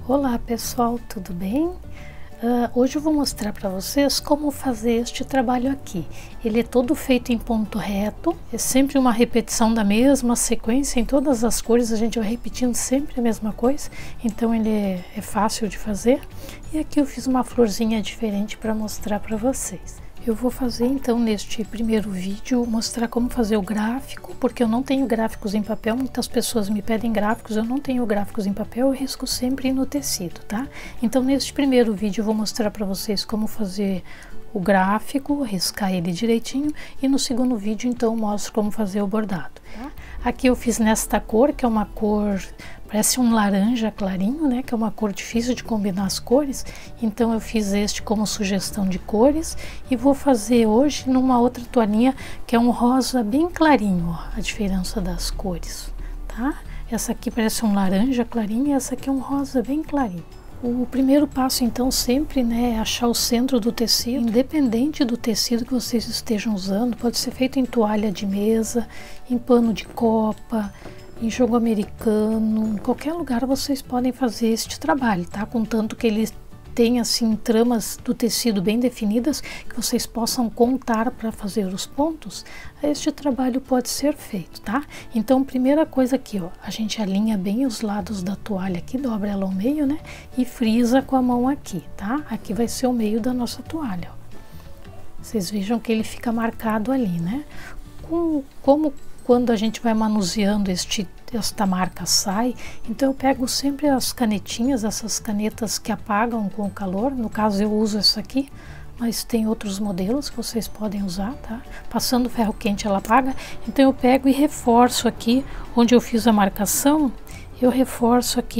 Olá pessoal, tudo bem? Hoje eu vou mostrar para vocês como fazer este trabalho aqui. Ele é todo feito em ponto reto, é sempre uma repetição da mesma sequência em todas as cores, a gente vai repetindo sempre a mesma coisa, então ele é fácil de fazer. E aqui eu fiz uma florzinha diferente para mostrar para vocês. Eu vou fazer então neste primeiro vídeo, mostrar como fazer o gráfico, porque eu não tenho gráficos em papel, muitas pessoas me pedem gráficos, eu não tenho gráficos em papel, eu risco sempre no tecido, tá? Então neste primeiro vídeo eu vou mostrar para vocês como fazer o gráfico, riscar ele direitinho, e no segundo vídeo então eu mostro como fazer o bordado, tá? Aqui eu fiz nesta cor, que é uma cor, parece um laranja clarinho, né, que é uma cor difícil de combinar as cores, então eu fiz este como sugestão de cores, e vou fazer hoje numa outra toalhinha, que é um rosa bem clarinho, ó, a diferença das cores, tá? Essa aqui parece um laranja clarinho, e essa aqui é um rosa bem clarinho. O primeiro passo então sempre, né, é achar o centro do tecido, independente do tecido que vocês estejam usando, pode ser feito em toalha de mesa, em pano de copa, em jogo americano, em qualquer lugar vocês podem fazer este trabalho, tá? Contanto que ele tenha assim tramas do tecido bem definidas, que vocês possam contar para fazer os pontos, este trabalho pode ser feito, tá? Então, primeira coisa aqui, ó, a gente alinha bem os lados da toalha aqui, dobra ela ao meio, né? E frisa com a mão aqui, tá? Aqui vai ser o meio da nossa toalha, ó. Vocês vejam que ele fica marcado ali, né? Como quando a gente vai manuseando esta marca sai, então eu pego sempre as canetinhas, essas canetas que apagam com o calor, no caso eu uso essa aqui, mas tem outros modelos que vocês podem usar, tá? Passando ferro quente ela apaga, então eu pego e reforço aqui, onde eu fiz a marcação, eu reforço aqui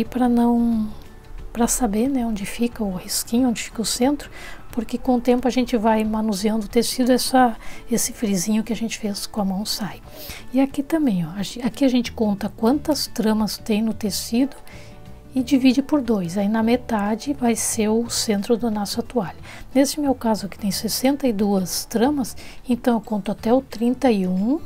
para saber, né, onde fica o risquinho, onde fica o centro, porque com o tempo a gente vai manuseando o tecido, esse frisinho que a gente fez com a mão sai. E aqui também, ó, aqui a gente conta quantas tramas tem no tecido e divide por 2, aí na metade vai ser o centro da nossa toalha. Nesse meu caso aqui tem 62 tramas, então eu conto até o 31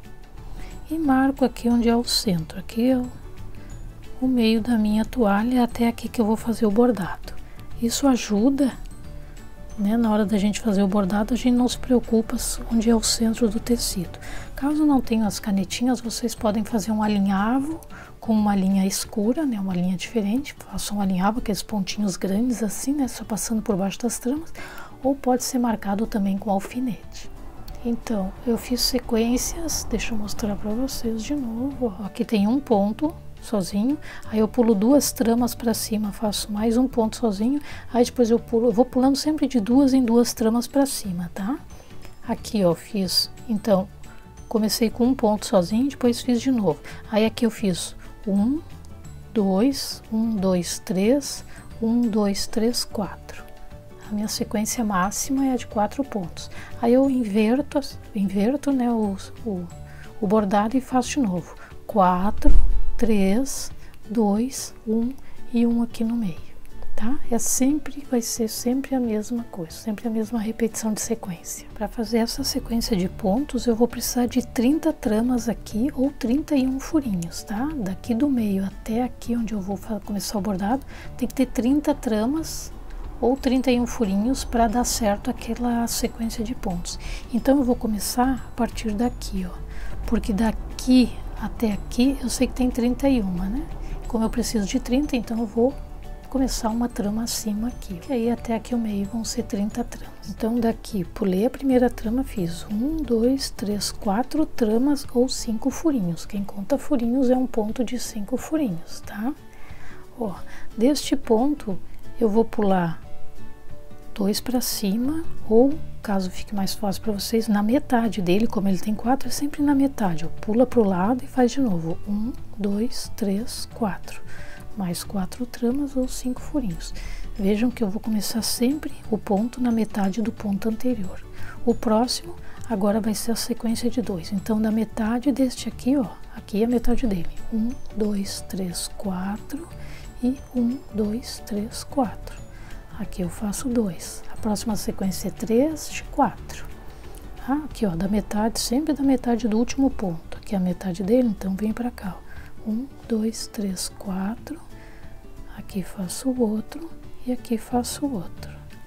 e marco aqui onde é o centro, aqui é o meio da minha toalha, até aqui que eu vou fazer o bordado. Isso ajuda, né, na hora da gente fazer o bordado, a gente não se preocupa onde é o centro do tecido. Caso não tenham as canetinhas, vocês podem fazer um alinhavo com uma linha escura, né, uma linha diferente. Façam um alinhavo, aqueles pontinhos grandes assim, né, só passando por baixo das tramas, ou pode ser marcado também com alfinete. Então, eu fiz sequências, deixa eu mostrar para vocês de novo. Aqui tem um ponto sozinho, aí eu pulo 2 tramas para cima, faço mais um ponto sozinho, aí depois eu vou pulando sempre de 2 em 2 tramas para cima, tá? Aqui ó, fiz, então, comecei com um ponto sozinho, depois fiz de novo, aí aqui eu fiz 1, 2, 1, 2, 3, 1, 2, 3, 4. A minha sequência máxima é a de 4 pontos. Aí eu inverto, né, o bordado e faço de novo. 4, 3, 2, 1 e 1 aqui no meio, tá? Vai ser sempre a mesma coisa, sempre a mesma repetição de sequência. Para fazer essa sequência de pontos, eu vou precisar de 30 tramas aqui ou 31 furinhos, tá? Daqui do meio até aqui onde eu vou começar o bordado, tem que ter 30 tramas ou 31 furinhos para dar certo aquela sequência de pontos. Então eu vou começar a partir daqui, ó, porque daqui até aqui eu sei que tem 31, né? Como eu preciso de 30, então eu vou começar uma trama acima aqui. E aí até aqui o meio vão ser 30 tramas. Então daqui, pulei a primeira trama, fiz 1, 2, 3, 4 tramas ou 5 furinhos. Quem conta furinhos é um ponto de 5 furinhos, tá? Ó, deste ponto eu vou pular 2 para cima, ou caso fique mais fácil para vocês, na metade dele, como ele tem 4, é sempre na metade, ó, pula para o lado e faz de novo 1, 2, 3, 4, mais 4 tramas ou 5 furinhos. Vejam que eu vou começar sempre o ponto na metade do ponto anterior. O próximo agora vai ser a sequência de 2, então da metade deste aqui, ó, aqui é a metade dele, 1, 2, 3, 4 e 1, 2, 3, 4. Aqui eu faço 2, a próxima sequência é 3 de 4. Aqui ó, da metade, sempre da metade do último ponto, aqui é a metade dele, então vem pra cá, ó. 1, 2, 3, 4, Aqui faço o outro e aqui faço o outro.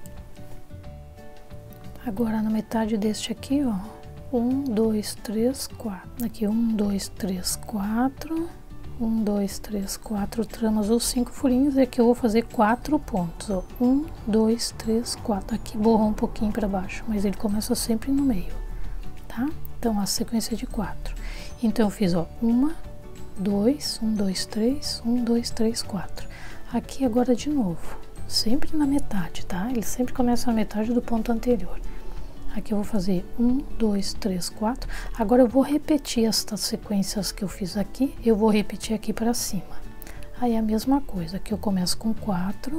Agora na metade deste aqui, ó, 1, 2, 3, 4. Aqui 1, 2, 3, 4. 1, 2, 3, 4 tramas ou 5 furinhos. E aqui eu vou fazer 4 pontos, ó. 1, 2, 3, 4. Aqui borrou um pouquinho para baixo, mas ele começa sempre no meio, tá? Então a sequência de 4. Então eu fiz, ó, 1, 2, 1, 2, 3, 1, 2, 3, 4. Aqui agora de novo, sempre na metade, tá? Ele sempre começa na metade do ponto anterior. Aqui eu vou fazer 1, 2, 3, 4. Agora eu vou repetir estas sequências que eu fiz aqui, eu vou repetir aqui para cima. Aí a mesma coisa, aqui eu começo com 4.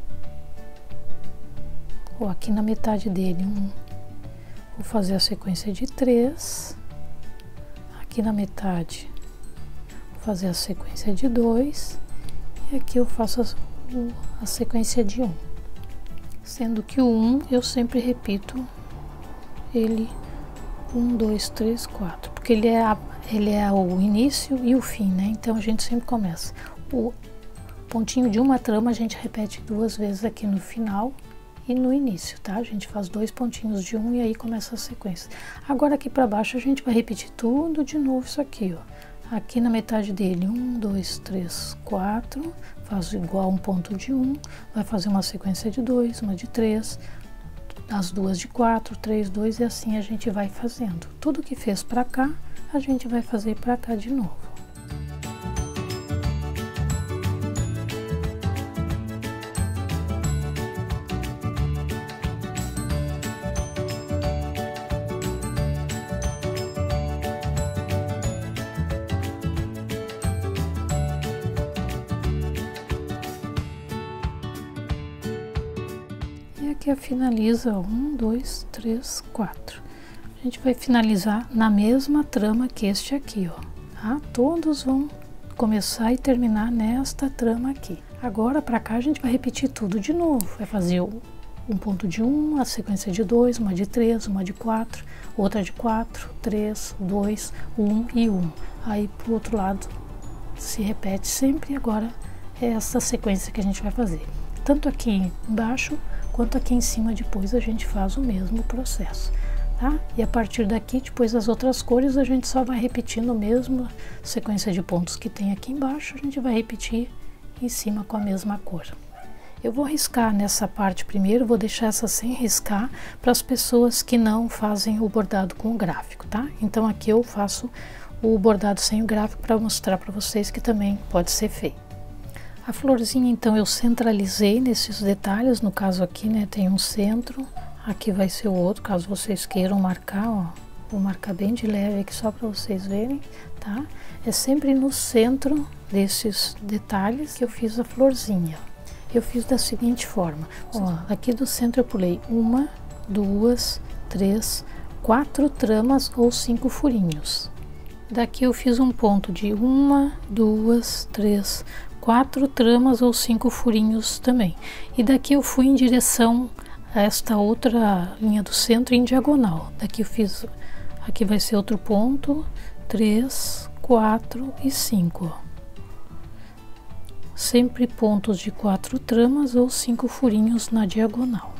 Ou aqui na metade dele, 1. Vou fazer a sequência de 3. Aqui na metade, vou fazer a sequência de 2. E aqui eu faço a sequência de 1. Sendo que o 1 eu sempre repito ele 1, 2, 3, 4, porque ele é o início e o fim, né? Então a gente sempre começa. O pontinho de uma trama a gente repete 2 vezes aqui no final e no início, tá? A gente faz 2 pontinhos de um e aí começa a sequência. Agora aqui para baixo a gente vai repetir tudo de novo isso aqui, ó. Aqui na metade dele, 1, 2, 3, 4, faço igual um ponto de 1, vai fazer uma sequência de 2, uma de 3, as duas de 4, 3, 2 e assim a gente vai fazendo. Tudo que fez para cá, a gente vai fazer para cá de novo. E aqui finaliza 1, 2, 3, 4. A gente vai finalizar na mesma trama que este aqui, ó, tá? Todos vão começar e terminar nesta trama aqui. Agora para cá a gente vai repetir tudo de novo. Vai fazer um ponto de 1, a sequência de 2, uma de 3, uma de 4, outra de 4, 3, 2, 1 e 1. Aí pro outro lado se repete sempre. Agora é essa sequência que a gente vai fazer. Tanto aqui embaixo quanto aqui em cima, depois a gente faz o mesmo processo, tá? E a partir daqui, depois das outras cores, a gente só vai repetindo a mesma sequência de pontos que tem aqui embaixo, a gente vai repetir em cima com a mesma cor. Eu vou riscar nessa parte primeiro, vou deixar essa sem riscar para as pessoas que não fazem o bordado com o gráfico, tá? Então aqui eu faço o bordado sem o gráfico para mostrar para vocês que também pode ser feito. A florzinha, então, eu centralizei nesses detalhes, no caso aqui, né, tem um centro, aqui vai ser o outro, caso vocês queiram marcar, ó, vou marcar bem de leve aqui só para vocês verem, tá? É sempre no centro desses detalhes que eu fiz a florzinha. Eu fiz da seguinte forma, ó, aqui do centro eu pulei 1, 2, 3, 4 tramas ou 5 furinhos. Daqui eu fiz um ponto de 1, 2, 3, 4 tramas ou 5 furinhos também. E daqui eu fui em direção a esta outra linha do centro em diagonal. Daqui eu fiz, aqui vai ser outro ponto, 3, 4 e 5. Sempre pontos de 4 tramas ou 5 furinhos na diagonal.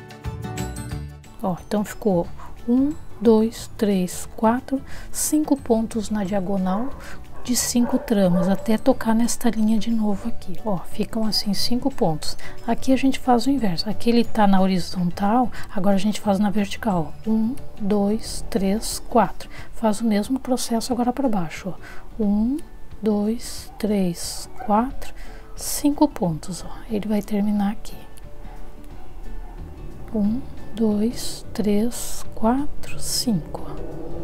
Ó, então ficou 1, 2, 3, 4, 5 pontos na diagonal de 5 tramas até tocar nesta linha de novo aqui, ó, ficam assim 5 pontos. Aqui a gente faz o inverso, aqui ele tá na horizontal, agora a gente faz na vertical, 1, 2, 3, 4, faz o mesmo processo agora para baixo, ó, 1, 2, 3, 4, 5 pontos, ó, ele vai terminar aqui, 1, 2, 3, 4, 5.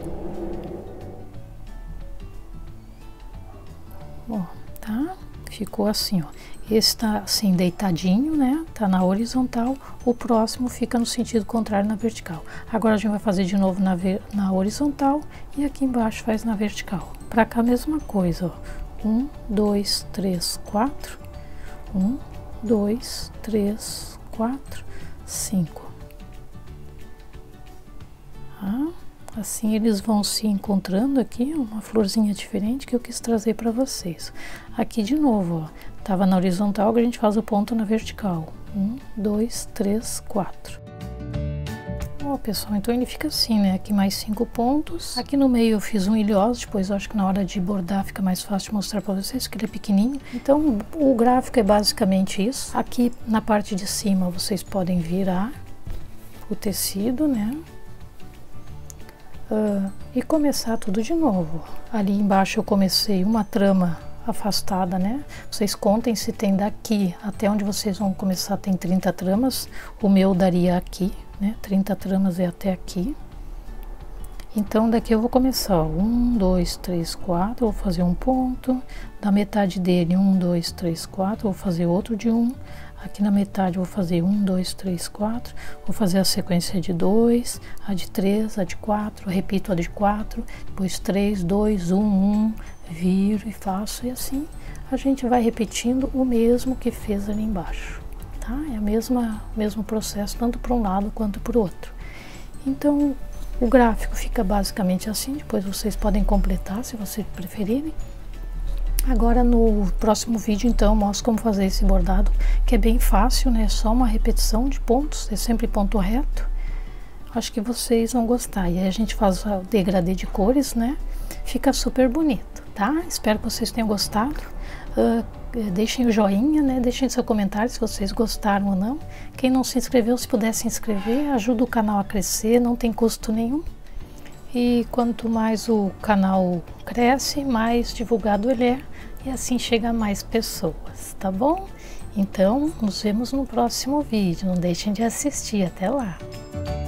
Ó, tá? Ficou assim, ó. Esse tá assim deitadinho, né? Tá na horizontal. O próximo fica no sentido contrário, na vertical. Agora a gente vai fazer de novo na horizontal e aqui embaixo faz na vertical. Pra cá a mesma coisa, ó. 1, 2, 3, 4. 1, 2, 3, 4, 5. Tá? Assim eles vão se encontrando aqui, uma florzinha diferente que eu quis trazer para vocês. Aqui de novo, ó, Tava na horizontal, a gente faz o ponto na vertical. 1, 2, 3, 4. Ó, pessoal, então ele fica assim, né? Aqui mais 5 pontos. Aqui no meio eu fiz um ilhoso, depois eu acho que na hora de bordar fica mais fácil de mostrar para vocês, que ele é pequenininho. Então o gráfico é basicamente isso. Aqui na parte de cima vocês podem virar o tecido, né? E começar tudo de novo. Ali embaixo eu comecei uma trama afastada, né? Vocês contem se tem daqui até onde vocês vão começar, tem 30 tramas. O meu daria aqui, né? 30 tramas é até aqui. Então daqui eu vou começar, 1, 2, 3, 4, vou fazer um ponto. Da metade dele, 1, 2, 3, 4, vou fazer outro de 1. Aqui na metade eu vou fazer 1, 2, 3, 4, vou fazer a sequência de 2, a de 3, a de 4, repito a de 4, depois 3, 2, 1, 1, viro e faço, e assim a gente vai repetindo o mesmo que fez ali embaixo, tá? É o mesmo processo, tanto para um lado quanto para o outro. Então o gráfico fica basicamente assim, depois vocês podem completar se vocês preferirem. Agora no próximo vídeo então eu mostro como fazer esse bordado, que é bem fácil, né? É só uma repetição de pontos, é sempre ponto reto. Acho que vocês vão gostar. E aí a gente faz o degradê de cores, né? Fica super bonito, tá? Espero que vocês tenham gostado. Deixem o joinha, né? Deixem seu comentário se vocês gostaram ou não. Quem não se inscreveu, se puder se inscrever, ajuda o canal a crescer, não tem custo nenhum. E quanto mais o canal cresce, mais divulgado ele é, e assim chega a mais pessoas, tá bom? Então, nos vemos no próximo vídeo. Não deixem de assistir. Até lá!